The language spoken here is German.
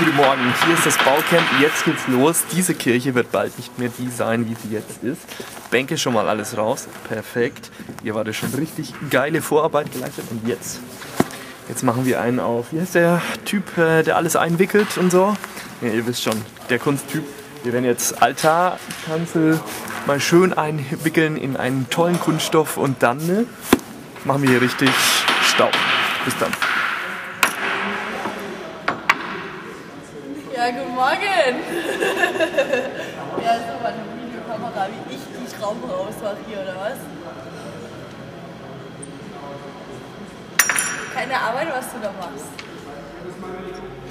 Guten Morgen, hier ist das Baucamp, jetzt geht's los. Diese Kirche wird bald nicht mehr die sein, wie sie jetzt ist. Bänke schon mal alles raus, perfekt. Hier war das schon richtig geile Vorarbeit geleistet und jetzt machen wir einen auf, wie heißt der Typ, der alles einwickelt und so? Ja, ihr wisst schon, der Kunsttyp. Wir werden jetzt Altarkanzel mal schön einwickeln in einen tollen Kunststoff und dann machen wir hier richtig Staub. Bis dann. Ja, guten Morgen! Ja, so mal eine Videokamera, wie ich die Schrauben rausmache hier, oder was? Keine Arbeit, was du da machst.